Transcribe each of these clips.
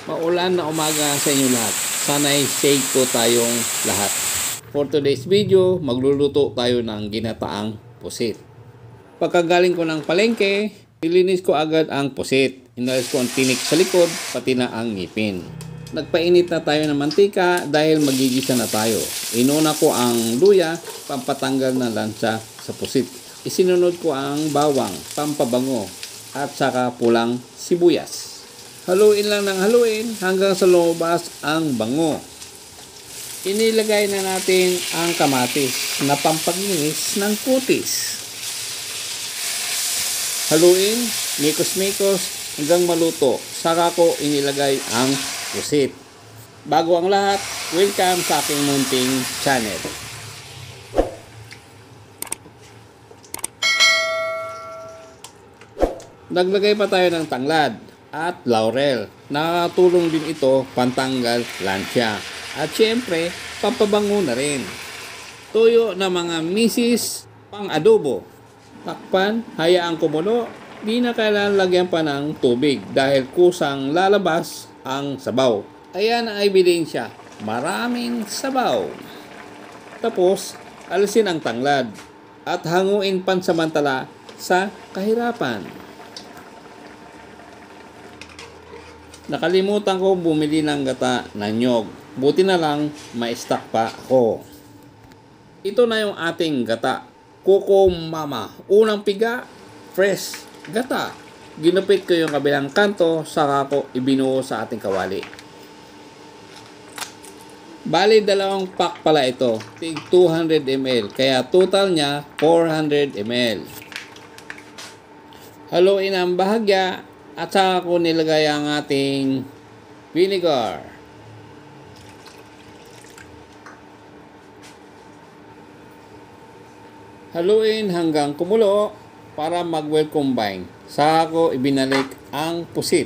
Maulan na umaga sa inyo lahat. Sana'y safe po tayong lahat. For today's video, magluluto tayo ng ginataang pusit. Pagkagaling ko ng palengke, nilinis ko agad ang pusit. Inalis ko ang tinik sa likod, pati na ang ngipin. Nagpainit na tayo ng mantika dahil magigisa na tayo. Inuna ko ang luya, pampatanggal ng lansa sa pusit. Isinunod ko ang bawang, pampabango, at saka pulang sibuyas. Haluin lang ng haluin hanggang sa lumabas ang bango. Inilagay na natin ang kamatis na pampaglinis ng kutis. Haluin, mikos-mikos hanggang maluto. Saka ko inilagay ang pusit. Bago ang lahat, welcome sa aking munting channel. Naglagay pa tayo ng tanglad at laurel. Nakatulong din ito pantanggal lansya. At syempre, pampabango na rin. Tuyo na mga misis pang adobo. Takpan, hayaan kumulo. Di na kailangan lagyan pa ng tubig dahil kusang lalabas ang sabaw. Ayan ang ebidensya. Maraming sabaw. Tapos, alisin ang tanglad at hanguin pansamantala sa kahirapan. Nakalimutan ko bumili ng gata ng nyog. Buti na lang ma-stock pa ako. Ito na yung ating gata. Kuko Mama. Unang piga, fresh gata. Ginupit ko yung kabilang kanto, saka ko ibinuo sa ating kawali. Bali, dalawang pack pala ito. Tig 200 ml. Kaya total niya 400 ml. Haluin ang bahagya. At saka ko nilagay ang ating vinegar. Haluin hanggang kumulo para mag-well combine. Saka ko ibinalik ang pusit.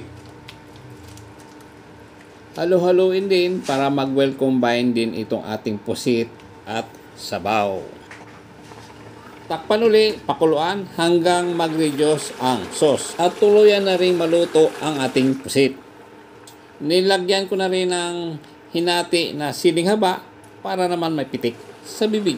Halo-haluin din para mag-well combine din itong ating pusit at sabaw. Takpan uli, pakuluan hanggang mag-reduce ang sauce. At tuluyan na rin maluto ang ating pusit. Nilagyan ko na rin ng hinati na siling haba para naman may pitik sa bibig.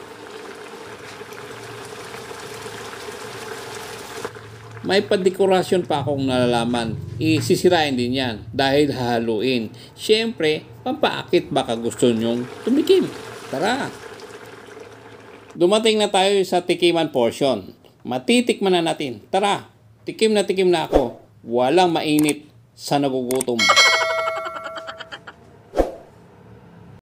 May padekorasyon pa akong nalalaman. Isisirain din yan dahil hahaluin. Siyempre, pampaakit baka gusto nyong tumikim. Tara! Dumating na tayo sa tikiman portion. Matitikman na natin. Tara, tikim na ako. Walang mainit sa nagugutom.